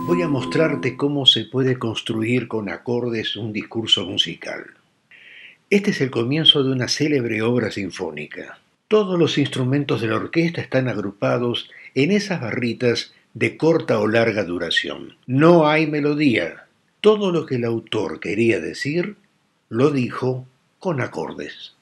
Voy a mostrarte cómo se puede construir con acordes un discurso musical. Este es el comienzo de una célebre obra sinfónica. Todos los instrumentos de la orquesta están agrupados en esas barritas de corta o larga duración. No hay melodía. Todo lo que el autor quería decir, lo dijo con acordes.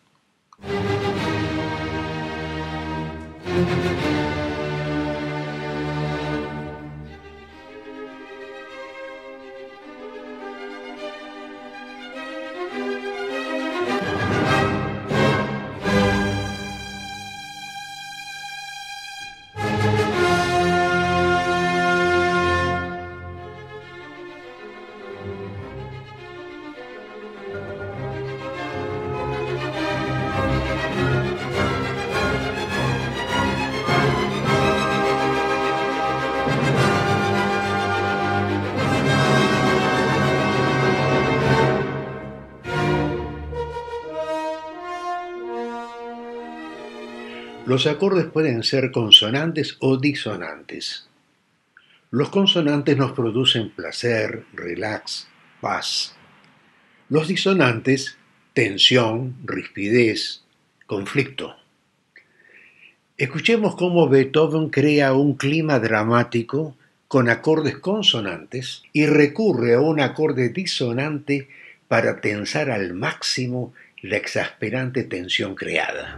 Los acordes pueden ser consonantes o disonantes. Los consonantes nos producen placer, relax, paz. Los disonantes, tensión, rispidez, conflicto. Escuchemos cómo Beethoven crea un clima dramático con acordes consonantes y recurre a un acorde disonante para tensar al máximo la exasperante tensión creada.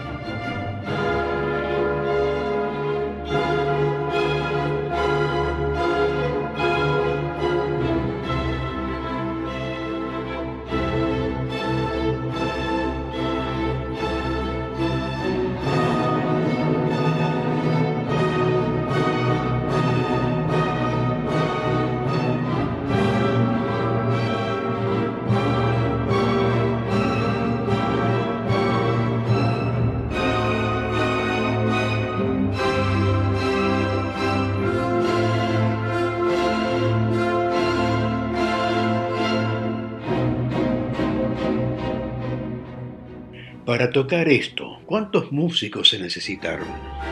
Para tocar esto, ¿cuántos músicos se necesitaron?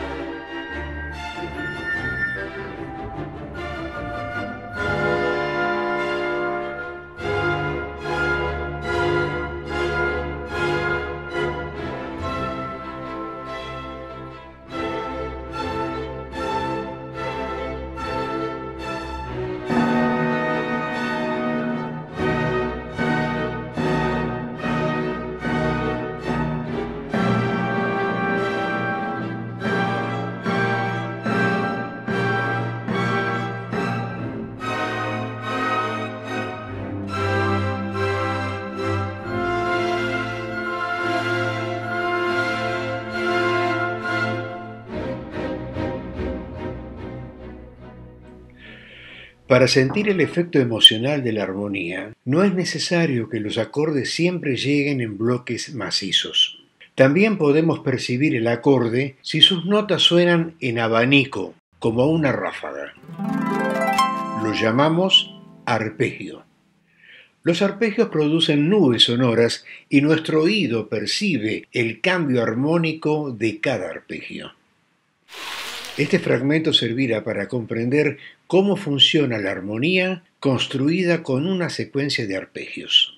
Para sentir el efecto emocional de la armonía, no es necesario que los acordes siempre lleguen en bloques macizos. También podemos percibir el acorde si sus notas suenan en abanico, como una ráfaga. Lo llamamos arpegio. Los arpegios producen nubes sonoras y nuestro oído percibe el cambio armónico de cada arpegio. Este fragmento servirá para comprender cómo funciona la armonía construida con una secuencia de arpegios.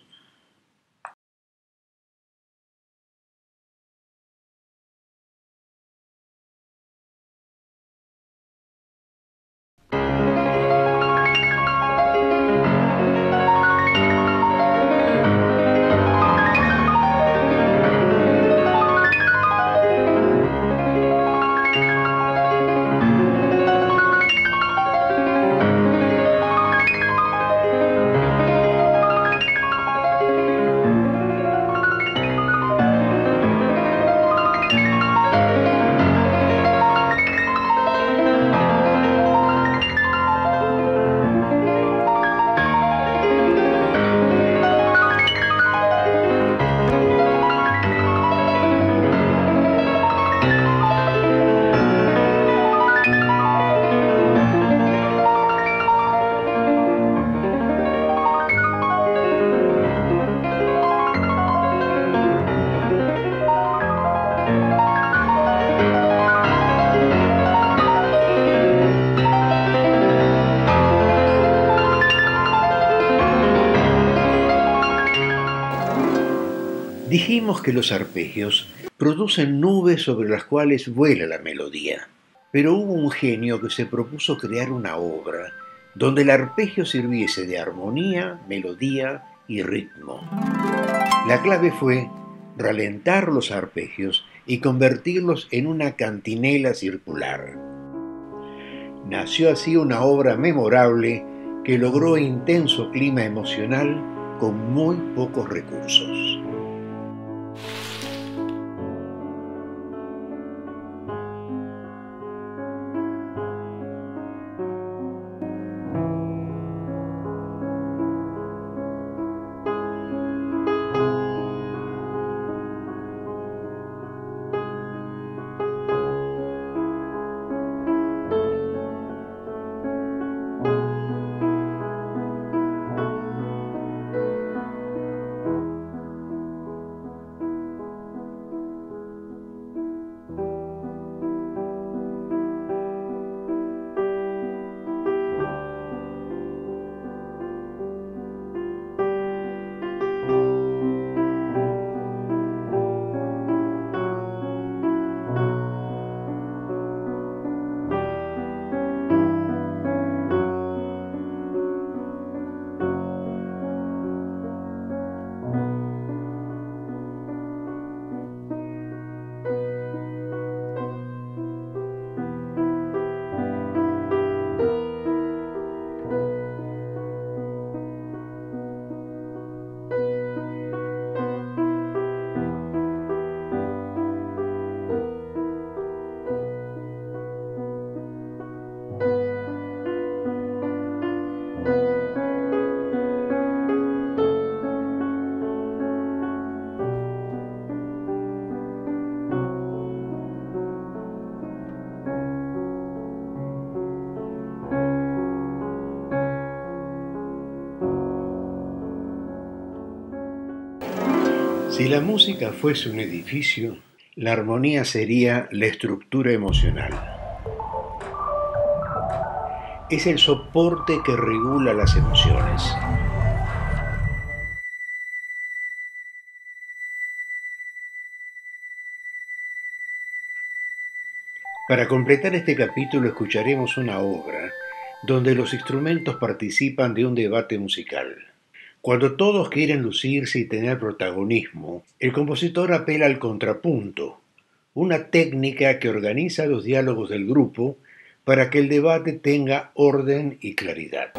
Dijimos que los arpegios producen nubes sobre las cuales vuela la melodía, pero hubo un genio que se propuso crear una obra donde el arpegio sirviese de armonía, melodía y ritmo. La clave fue ralentar los arpegios y convertirlos en una cantinela circular. Nació así una obra memorable que logró intenso clima emocional con muy pocos recursos. Si la música fuese un edificio, la armonía sería la estructura emocional. Es el soporte que regula las emociones. Para completar este capítulo escucharemos una obra donde los instrumentos participan de un debate musical. Cuando todos quieren lucirse y tener protagonismo, el compositor apela al contrapunto, una técnica que organiza los diálogos del grupo para que el debate tenga orden y claridad.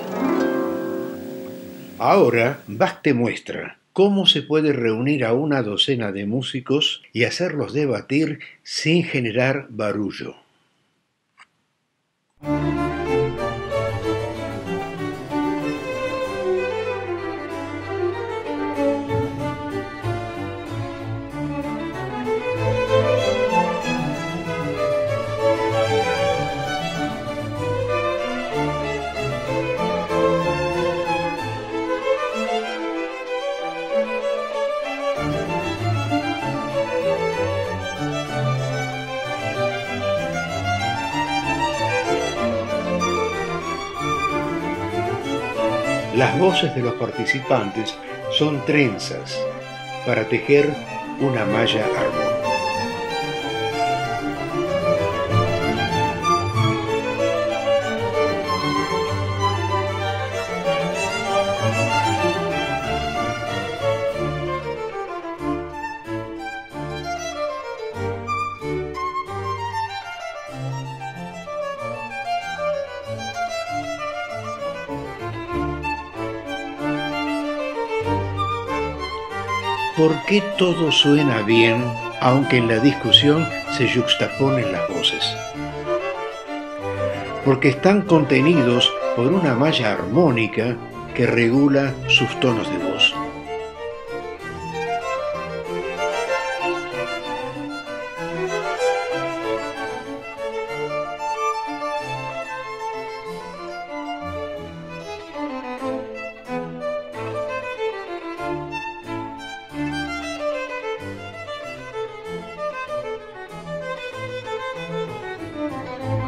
Ahora, Bach te muestra cómo se puede reunir a una docena de músicos y hacerlos debatir sin generar barullo. Las voces de los participantes son trenzas para tejer una malla armónica. ¿Por qué todo suena bien, aunque en la discusión se yuxtaponen las voces? Porque están contenidos por una malla armónica que regula sus tonos de voz.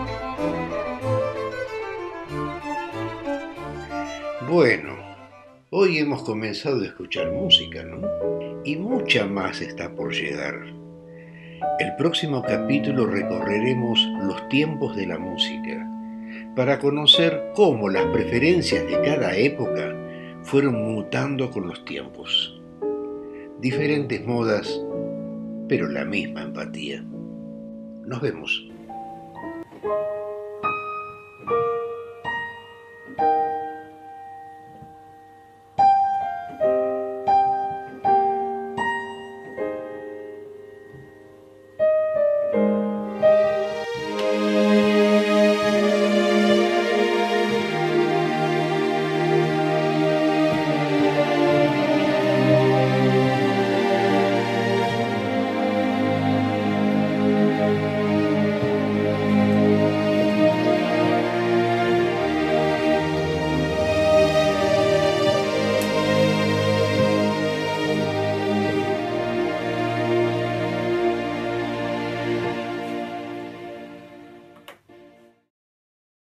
Bueno, Hoy hemos comenzado a escuchar música, ¿no? Y mucha más está por llegar. El próximo capítulo recorreremos los tiempos de la música para conocer cómo las preferencias de cada época fueron mutando con los tiempos. Diferentes modas, pero la misma empatía. Nos vemos.